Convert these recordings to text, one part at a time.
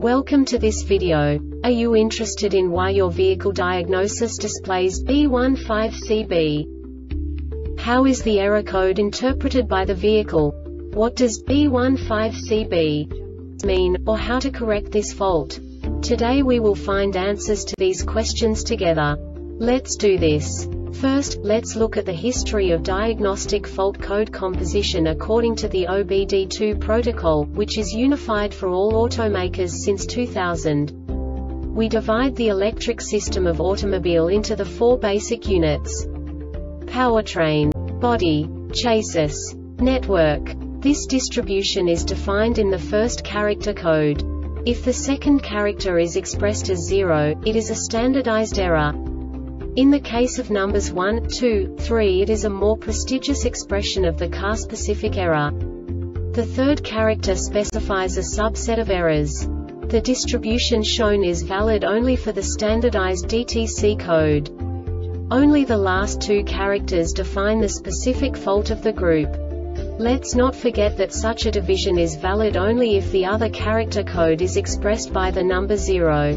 Welcome to this video. Are you interested in why your vehicle diagnosis displays B15CB? How is the error code interpreted by the vehicle? What does B15CB mean, or how to correct this fault? Today we will find answers to these questions together. Let's do this. First, let's look at the history of diagnostic fault code composition according to the OBD2 protocol, which is unified for all automakers since 2000. We divide the electric system of automobile into the four basic units: powertrain, body, chassis, network. This distribution is defined in the first character code. If the second character is expressed as 0, it is a standardized error. In the case of numbers 1, 2, 3, it is a more prestigious expression of the car-specific error. The third character specifies a subset of errors. The distribution shown is valid only for the standardized DTC code. Only the last two characters define the specific fault of the group. Let's not forget that such a division is valid only if the other character code is expressed by the number 0.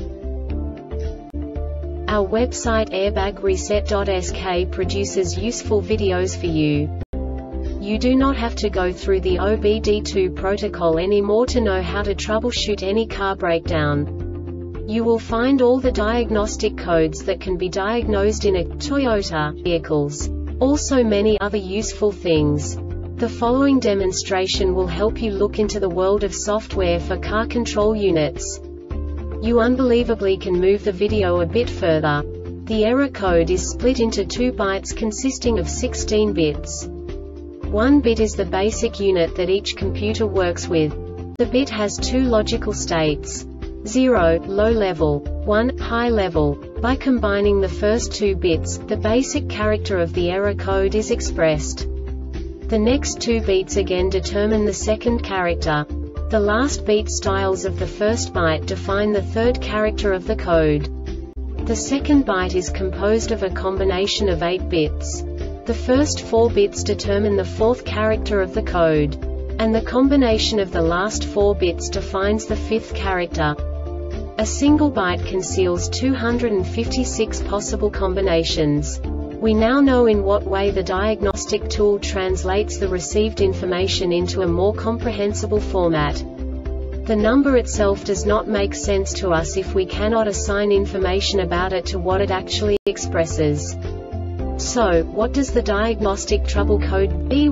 Our website airbagreset.sk produces useful videos for you. You do not have to go through the OBD2 protocol anymore to know how to troubleshoot any car breakdown. You will find all the diagnostic codes that can be diagnosed in a Toyota vehicles. Also many other useful things. The following demonstration will help you look into the world of software for car control units. You unbelievably can move the video a bit further. The error code is split into 2 bytes consisting of 16 bits. 1 bit is the basic unit that each computer works with. The bit has 2 logical states: 0, low level, 1, high level. By combining the first 2 bits, the basic character of the error code is expressed. The next 2 beats again determine the second character. The last beat styles of the first byte define the third character of the code. The second byte is composed of a combination of 8 bits. The first 4 bits determine the fourth character of the code. And the combination of the last 4 bits defines the fifth character. A single byte conceals 256 possible combinations. We now know in what way the diagnostic tool translates the received information into a more comprehensible format. The number itself does not make sense to us if we cannot assign information about it to what it actually expresses. So, what does the diagnostic trouble code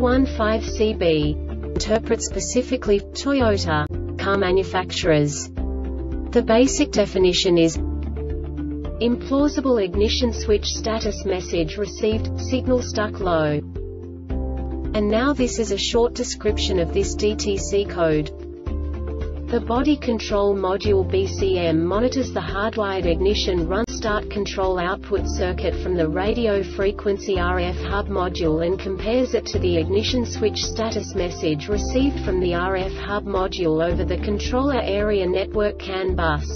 B15CB interpret specifically for Toyota car manufacturers? The basic definition is: implausible ignition switch status message received, signal stuck low. And now this is a short description of this DTC code. The body control module BCM monitors the hardwired ignition run start control output circuit from the radio frequency RF hub module and compares it to the ignition switch status message received from the RF hub module over the controller area network CAN bus.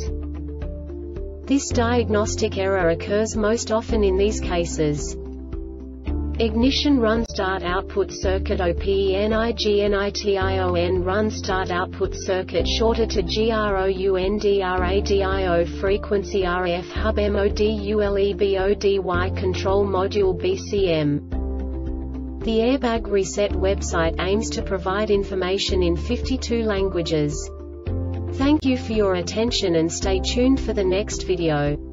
This diagnostic error occurs most often in these cases: ignition run start output circuit OPENIGNITION run start output circuit shorted to GROUNDRADIO frequency RF hub MODULEBODY control module BCM. The Airbag Reset website aims to provide information in 52 languages. Thank you for your attention and stay tuned for the next video.